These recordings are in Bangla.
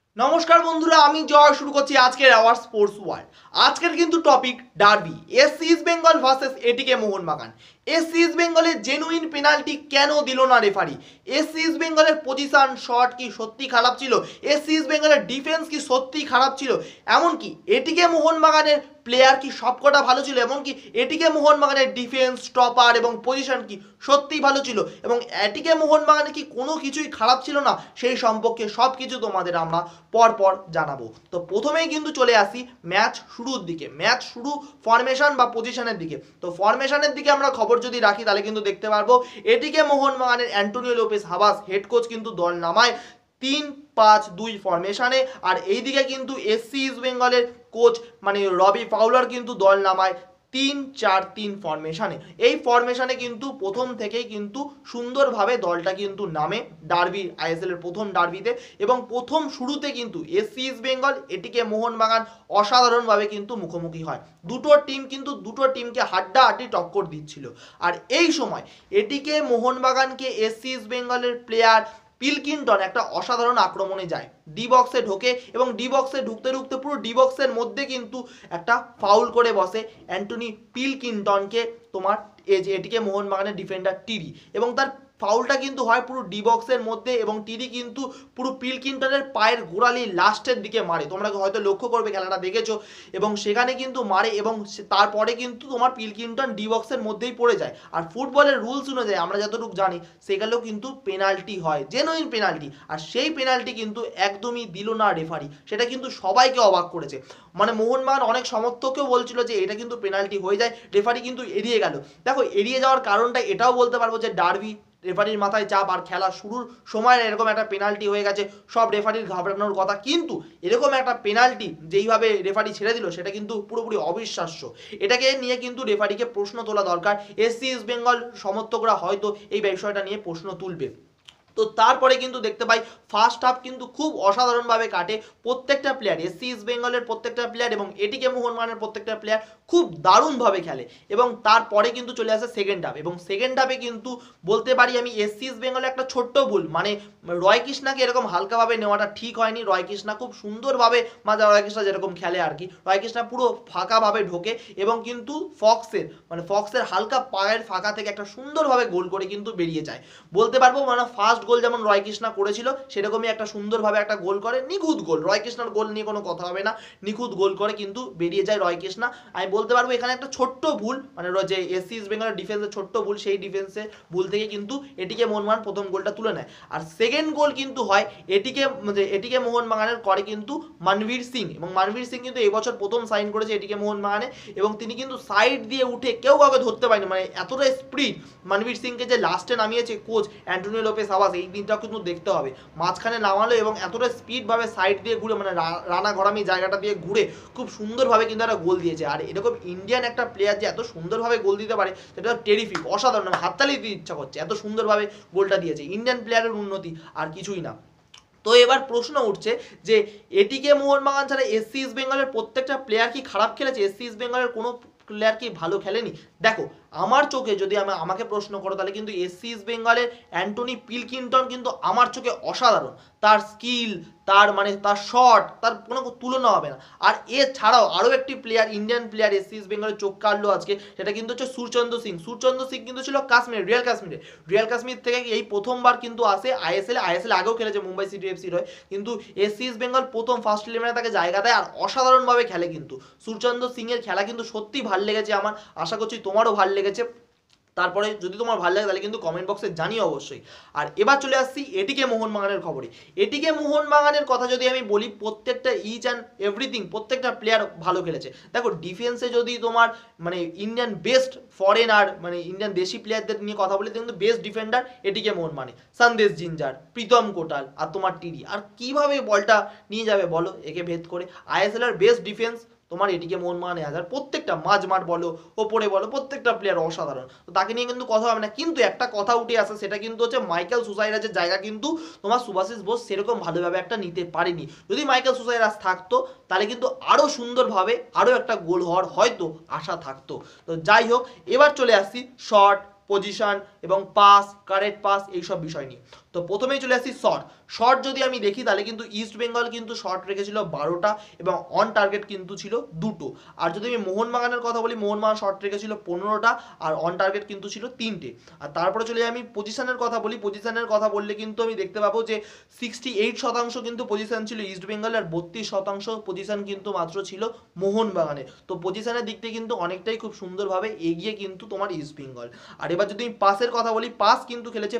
নমস্কার বন্ধুরা, আমি জয় শুরু করছি আজকের আওয়ার স্পোর্টস ওয়ার্ল্ড। আজকের কিন্তু topic derby, SC East Bengal versus ATK Mohun Bagan. SC East বেঙ্গলের জেনুইন পেনাল্টি কেন দিল না রেফারি? এসসি ইস্ট বেঙ্গলের পজিশন শট কি সত্যি খারাপ ছিল? এসসি ইস্ট বেঙ্গলের ডিফেন্স কি সত্যি খারাপ ছিল? এমনকি এটিকে মোহনবাগানের প্লেয়ার কি সবকটা ভালো ছিল? এমনকি এটিকে মোহনবাগানের ডিফেন্স, স্টপার এবং পজিশন কি সত্যিই ভালো ছিল? এবং এটিকে মোহনবাগানে কি কোনো কিছুই খারাপ ছিল না? সেই সম্পর্কে সব কিছু তোমাদের আমরা পরপর জানাবো। তো প্রথমেই কিন্তু চলে আসি ম্যাচ শুরুর দিকে, ম্যাচ শুরু ফরমেশন বা পজিশনের দিকে। তো ফরমেশনের দিকে আমরা খবর যদি রাখি তাহলে কিন্তু দেখতে পারবো এটিকে মোহনবাগানের Antonio Lopez Habas head coach কিন্তু দল নামায় 3-5-2 ফরমেশনে, আর এইদিকে কিন্তু এসসি ইস্ট বেঙ্গলের কোচ মানে রবি ফাউলার কিন্তু দল নামায় 3-4-3 ফরমেশনে। এই ফরমেশনে কিন্তু প্রথম থেকেই কিন্তু সুন্দরভাবে দলটা কিন্তু নামে ডার্বি, আইএসএল এর প্রথম ডার্বিতে, এবং প্রথম শুরুতে কিন্তু এসসি ইস্ট বেঙ্গল এটিকে মোহনবাগান অসাধারণভাবে কিন্তু মুখোমুখি হয়। দুটো টিমকে হাড্ডাহাড্ডি টক্কর দিচ্ছিল। আর এই সময় এটিকে মোহনবাগানকে এসসি ইস্ট বেঙ্গলের প্লেয়ার পিলকিনটন একটা অসাধারণ আক্রমণে যায়, ডি বক্সে ঢোকে এবং ডি বক্সে ঢুকতে ঢুকতে পুরো ডি বক্সের মধ্যে কিন্তু একটা ফাউল করে বসে অ্যান্টনি পিলকিনটনকে তোমার এটিকে মোহনবাগানের ডিফেন্ডার টিরি, এবং তার ফাউলটা কিন্তু হয় পুরো ডি বক্সের মধ্যে, এবং টিরি কিন্তু পুরো পিলকিনটনের পায়ের গোড়ালি লাস্টের দিকে মারে। তোমরা হয়তো লক্ষ্য করবে, খেলাটা দেখেছো, এবং সেখানে কিন্তু মারে এবং তারপরে কিন্তু তোমার পিলকিনটন ডি বক্সের মধ্যেই পড়ে যায়। আর ফুটবলের রুলস অনুযায়ী আমরা যতটুকু জানি সেগুলোও কিন্তু পেনাল্টি হয়, জেনুইন পেনাল্টি, আর সেই পেনাল্টি কিন্তু একদমই দিল না রেফারি। সেটা কিন্তু সবাইকে অবাক করেছে। মানে মোহনবাগান অনেক সমর্থককেও বলছিল যে এটা কিন্তু পেনাল্টি হয়ে যায়, রেফারি কিন্তু এড়িয়ে গেল। দেখো, এড়িয়ে যাওয়ার কারণটা এটাও বলতে পারবো যে ডার্বি, রেফারির মাথায় চাপ, আর খেলা শুরুর সময় এরকম একটা পেনাল্টি হয়ে গেছে, সব রেফারির ঘাবড়ানোর কথা। কিন্তু এরকম একটা পেনাল্টি যেইভাবে রেফারি ছেড়ে দিল সেটা কিন্তু পুরোপুরি অবিশ্বাস্য। এটাকে নিয়ে কিন্তু রেফারিকে প্রশ্ন তোলা দরকার। এসসি ইস্ট বেঙ্গল সমর্থকরা হয়তো এই বিষয়টা নিয়ে প্রশ্ন তুলবে। তো তারপরে কিন্তু দেখতে পাই ফার্স্ট হাফ কিন্তু খুব অসাধারণভাবে কাটে। প্রত্যেকটা প্লেয়ার, এসসি ইস্ট বেঙ্গলের প্রত্যেকটা প্লেয়ার এবং এটিকে মোহনবাগানের প্রত্যেকটা প্লেয়ার খুব দারুণভাবে খেলে, এবং তারপরে কিন্তু চলে আসে সেকেন্ড হাফ, এবং সেকেন্ড হাফে কিন্তু বলতে পারি আমি এসসি ইস্ট বেঙ্গলের একটা ছোট্ট ভুল, মানে রয় কৃষ্ণাকে এরকম হালকাভাবে নেওয়াটা ঠিক হয়নি। রয় কৃষ্ণা খুব সুন্দরভাবে, মানে রয় কৃষ্ণা যেরকম খেলে আর কি, রয় কৃষ্ণা পুরো ফাঁকাভাবে ঢোকে এবং কিন্তু ফক্সের হালকা পায়ের ফাঁকা থেকে একটা সুন্দরভাবে গোল করে কিন্তু বেরিয়ে যায়। বলতে পারবো মানে ফার্স্ট গোল যেমন রয় কৃষ্ণা করেছিল সেরকমই একটা সুন্দরভাবে একটা গোল করে, নিখুঁত গোল। রয় কৃষ্ণার গোল নিয়ে কোনো কথা হবে না, নিখুঁত গোল করে কিন্তু বেরিয়ে যায় রয় কৃষ্ণা। আমি বলতে পারবো এখানে একটা ছোট্ট ভুল, মানে যে এসসি ইস্ট বেঙ্গলের ডিফেন্সের ছোট্ট ভুল, সেই ডিফেন্সের ভুল থেকে কিন্তু এটিকে মোহনবাগান প্রথম গোলটা তুলে নেয়। আর সেকেন্ড গোল কিন্তু হয় এটিকে মোহনবাগানের করে কিন্তু মনবীর সিং, এবং মনবীর সিং কিন্তু এই বছর প্রথম সাইন করেছে এটিকে মোহনবাগানে, এবং তিনি কিন্তু সাইড দিয়ে উঠে কেউ কাউকে ধরতে পারেনি, মানে এতটা স্পিড মনবীর সিংকে যে লাস্টে নামিয়েছে কোচ অ্যান্টোনিও লোপেস হাবাস, এই দিনটাও কিন্তু দেখতে হবে। মাঝখানে নামালো এবং এতটা স্পিডভাবে সাইড দিয়ে ঘুরে, মানে রানা ঘরামি জায়গাটা দিয়ে ঘুরে খুব সুন্দরভাবে কিন্তু একটা গোল দিয়েছে। আর এরকম ইন্ডিয়ান একটা প্লেয়ার যে এত সুন্দরভাবে গোল দিতে পারে সেটা টেরিফিক, অসাধারণ, হাততালি দিতে ইচ্ছা করছে, এত সুন্দরভাবে গোলটা দিয়েছে। ইন্ডিয়ান প্লেয়ারের উন্নতি আর কিছুই না। তো এবার প্রশ্ন উঠছে যে এটিকে মোহনবাগান ছাড়া এসসি ইস্ট বেঙ্গলের প্রত্যেকটা প্লেয়ার কি খারাপ খেলেছে? এসসি ইস্ট বেঙ্গলের কোনো প্লেয়ার কি ভালো খেলেনি? দেখো, আমার চোখে যদি আমাকে প্রশ্ন করো তাহলে কিন্তু এসসি ইস্ট বেঙ্গলের অ্যান্টনি পিলকিনটন কিন্তু আমার চোখে অসাধারণ। তার স্কিল, তার শট, তার কোনো তুলনা হবে না। আর এছাড়াও আরও একটি player, Indian player SC East বেঙ্গলের চোখ কাটলো আজকে, সেটা কিন্তু হচ্ছে সুরচন্দ্র সিং। সুরচন্দ্র সিং কিন্তু ছিল রিয়াল কাশ্মীর থেকে এই প্রথমবার কিন্তু আসে আইএসএল আগেও খেলেছে মুম্বাই সিটি এফসির হয়ে, কিন্তু এসসি ইস্ট বেঙ্গল প্রথম ফার্স্ট ইলেভেনে তাকে জায়গা দেয় আর অসাধারণভাবে খেলে। কিন্তু সুরচন্দ্র সিং এর খেলা কিন্তু সত্যি ভালো লেগেছে আমার, আশা করছি তোমারও ভালো লেগেছে। তারপরে যদি তোমার ভালো লাগে তাহলে কিন্তু কমেন্ট বক্সে জানিও অবশ্যই। আর এবার চলে আসছি এটিকে মোহনবাগানের খবরে। এটিকে মোহনবাগানের কথা যদি আমি বলি, প্রত্যেকটা ইচ অ্যান্ড এভরিথিং, প্রত্যেকটা প্লেয়ার ভালো খেলেছে। দেখো, ডিফেন্সে যদি তোমার মানে ইন্ডিয়ান বেস্ট ফরেনার, মানে ইন্ডিয়ান দেশি প্লেয়ারদের নিয়ে কথা বলি, কিন্তু best defender ATK Mohun Bagan, Sandesh Jhingan, Pritam Kotal আর তোমার টিরি। আর কিভাবে বলটা নিয়ে যাবে বলো একে ভেদ করে? আইএসএল এর বেস্ট ডিফেন্স তোমার এটিকে মোহনবাগানে হাজার, প্রত্যেকটা মাঝ বলো ওপরে বলো প্রত্যেকটা প্লেয়ার অসাধারণ। তো তাকে নিয়ে কিন্তু কথা হবে না, কিন্তু একটা কথা উঠে আসে, সেটা কিন্তু হচ্ছে মাইকেল সুসাইরাজের জায়গা কিন্তু তোমার সুভাশিস বোস সেরকম ভালোভাবে একটা নিতে পারেনি। যদি মাইকেল সুসাইরাজ থাকতো তাহলে কিন্তু আরও সুন্দরভাবে আরও একটা গোল হওয়ার হয়তো আশা থাকতো। তো যাই হোক, এবার চলে আসছি শর্ট, পজিশন এবং পাস, কারেক্ট পাস, এইসব বিষয় নিয়ে। তো প্রথমেই চলে আসছি শট যদি আমি দেখি তাহলে কিন্তু ইস্ট বেঙ্গল কিন্তু শট রেখেছিল 12টা এবং অন টার্গেট কিন্তু ছিল 2টো। আর যদি আমি মোহনবাগানের কথা বলি, মোহনবাগান শট রেখেছিল 15টা আর অন টার্গেট কিন্তু ছিল 3টে। আর তারপরে চলে আমি পজিশনের কথা বলি, পজিশনের কথা বললে কিন্তু আমি দেখতে পাবো যে 68% কিন্তু পজিশন ছিল ইস্ট বেঙ্গল আর 32% পজিশন কিন্তু মাত্র ছিল মোহনবাগানে। তো পজিশনের দিক থেকে কিন্তু অনেকটাই খুব সুন্দরভাবে এগিয়ে কিন্তু তোমার ইস্ট বেঙ্গল। আর এবার যদি আমি পাসের কথা বলি, পাস কিন্তু খেলেছে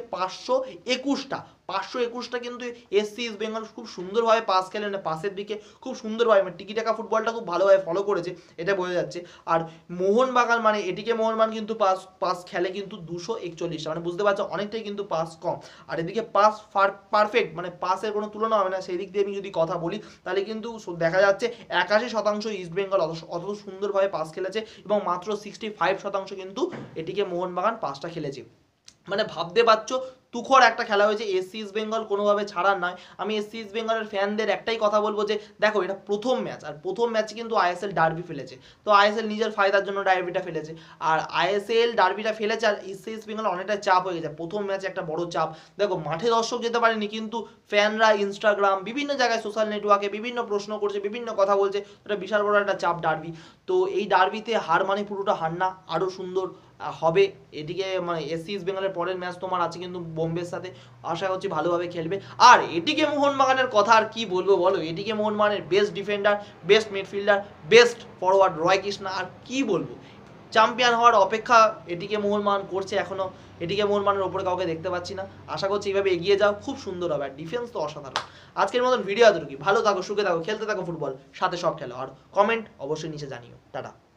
521টা কিন্তু এসসি ইস্ট বেঙ্গল খুব সুন্দরভাবে পাস খেলে, মানে পাসের দিকে খুব সুন্দরভাবে, মানে টিকি টাকা ফুটবলটা খুব ভালোভাবে ফলো করেছে, এটা বোঝা যাচ্ছে। আর মোহনবাগান মানে এটিকে মোহনবাগান কিন্তু পাস খেলে কিন্তু 241, মানে বুঝতে পারছো অনেকটাই কিন্তু পাস কম। আর এদিকে পাস পারফেক্ট, মানে পাসের কোনো তুলনা হবে না, সেই দিক দিয়ে আমি যদি কথা বলি তাহলে কিন্তু দেখা যাচ্ছে 81% ইস্ট বেঙ্গল অত সুন্দরভাবে পাস খেলেছে এবং মাত্র 65% কিন্তু এটিকে মোহনবাগান পাসটা খেলেছে। মানে ভাবতে পারছো তুখর একটা খেলা হয়েছে, এসসি ইস্ট বেঙ্গল কোনোভাবে ছাড়ার নয়। আমি এসসি ইস্ট বেঙ্গলের ফ্যানদের একটাই কথা বলবো যে দেখো এটা প্রথম ম্যাচ, আর প্রথম ম্যাচে কিন্তু আইএসএল ডার্বি ফেলেছে, তো আইএসএল নিজের ফায়দার জন্য ডার্বিটা ফেলেছে, আর আইএসএল ডার্বিটা ফেলেছে আর এসসি ইস্ট বেঙ্গল অনেকটা চাপ হয়ে গেছে প্রথম ম্যাচে, একটা বড় চাপ। দেখো মাঠে দর্শক যেতে পারেনি কিন্তু ফ্যানরা ইনস্টাগ্রাম বিভিন্ন জায়গায় সোশ্যাল নেটওয়ার্কে বিভিন্ন প্রশ্ন করছে, বিভিন্ন কথা বলছে, এটা বিশাল বড় একটা চাপ ডার্বি। তো এই ডার্বিতে হার মানে পুরোটা হার না, আরও সুন্দর হবে। এদিকে মানে এসসি ইস্ট বেঙ্গলের পরের ম্যাচ তোমার আছে কিন্তু বোম্বের সাথে, আশা করছি ভালোভাবে খেলবে। আর এটিকে মোহনবাগানের কথা আর কি বলবো বলো, এটিকে মোহনবাগানের best defender, best midfielder, best forward Roy Krishna, আর কি বলবো, চ্যাম্পিয়ন হওয়ার অপেক্ষা এটিকে মোহনবাগান করছে এখনো। এটিকে মোহনবাগানের ওপরে কাউকে দেখতে পাচ্ছি না, আশা করছি এইভাবে এগিয়ে যাও, খুব সুন্দর হবে। আর ডিফেন্স তো অসাধারণ। আজকের মতন ভিডিও এতটুকু, ভালো থাকো, সুখে থাকো, খেলতে থাকো ফুটবল, সাথে সব খেলো। আর কমেন্ট অবশ্যই নিচে জানিও। টাটা।